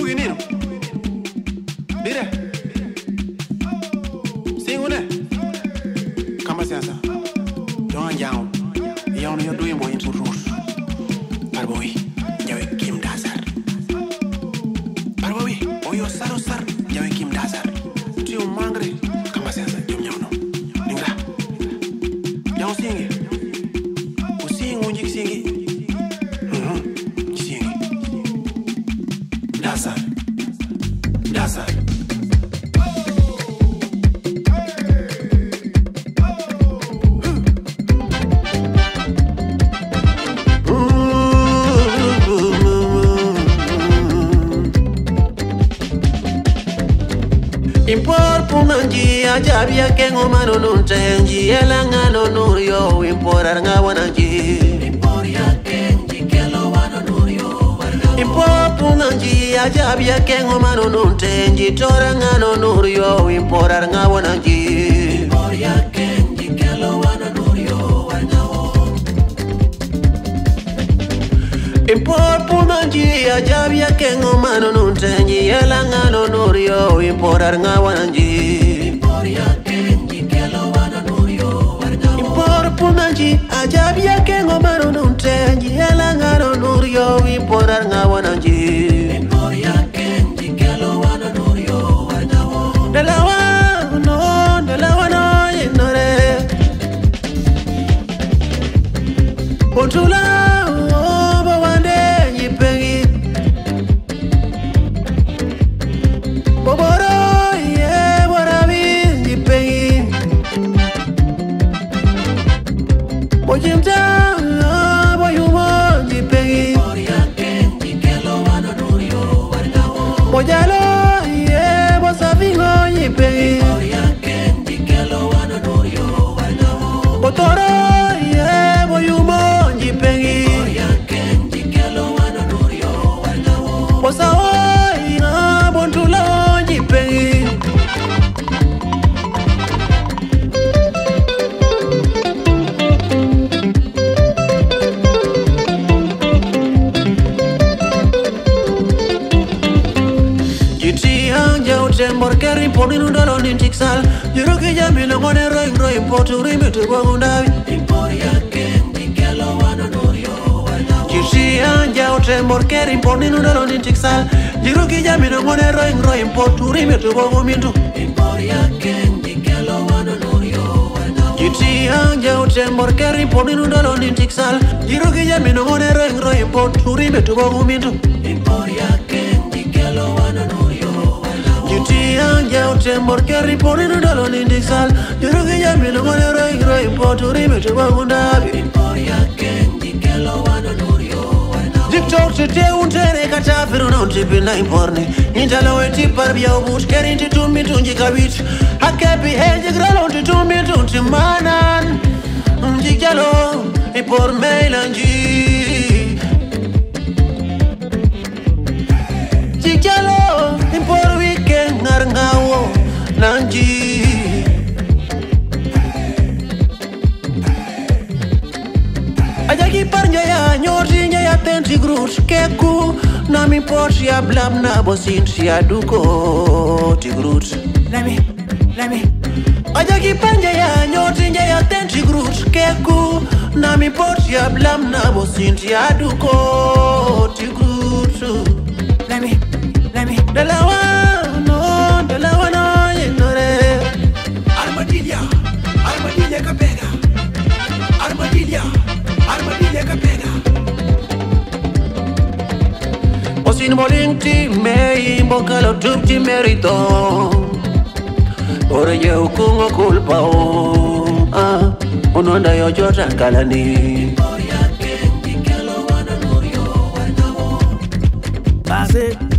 nino. Dire. Singune. Kama siasa. Jonga njao. Yaona yo doing boy into rules. Parboy. Jawe Kim Dasar. Parboy. Oyo saro sar. Jawe Kim Dasar. Tio mangre. Kama siasa. Jom nyao no. Ningra. Jao singi. Usingi unjik singi. Singi. Dasar. Dasar. Impor punanji ajabia kengo mano nuntenji elanga no nurio imporar ngawananji impor ya kenji kelo wano nurio impor punanji ajabia kengo mano nuntenji toranga no nurio imporar ngawananji impor ya kenji kelo wano nurio warngawo impor punanji ajabia kengo mano nuntenji elanga no nurio imporar ngawananji impor ya kenji kelo wano nurio warngawo impor punanji ajabia kengo mano nuntenji elanga no nurio imporar ngawananji impor ya kenji kelo wano nurio warngawo dalawa no inore Pontula Mojalo ye bosavingo yipe Oria kendi kelo wana nurio warngawo Botoro ye boyumo yipe Oria kendi kelo wana nurio warngawo Bosawo ina bontulo yipe Porque rimponi nundalo nintiksal Jiro que ya mi longone roi impotu rimitu wangundavi Imporia kendi kelo wana nurio warngawo Jishi anja utre porque rimponi nundalo nintiksal Jiro que ya mi longone roi impotu rimitu wangumintu Imporia kendi kelo wana nurio warngawo Jishi anja utre porque rimponi nundalo nintiksal Jiro que ya mi longone roi impotu rimitu wangumintu Imporia kendi kelo wana nurio Juti anja utembor keri poni nudalo nindisal Juru kija milo ngone roi impotu rimetu wangundabi Imporia kendi kelo wana nurio warngawo Diktok tete untere katafiru na untipina imporni Nintalo weti parbia ubut keri inti tumi tunji kabit Hakepi heji gralo unti tumi tunti manan Jikjalo impor meilanji Jikjalo impor weekend ngarngawo nanji Ajaki parnya ya nyoti nya ya tenti grut keku na mi pot ya blam na bosint ya duko tigrut Lami Ajaki parnya ya nyoti nya ya tenti grut keku na mi pot ya blam na bosint ya duko tigrut Lami Dalawa no inore Armadilha capega Armadilha capega Osin molinti mei mbokalo tupti merito Ore ye ukungo kulpa o Unonda yo jota kalani Oria kendi kelo wana nurio warngawo Base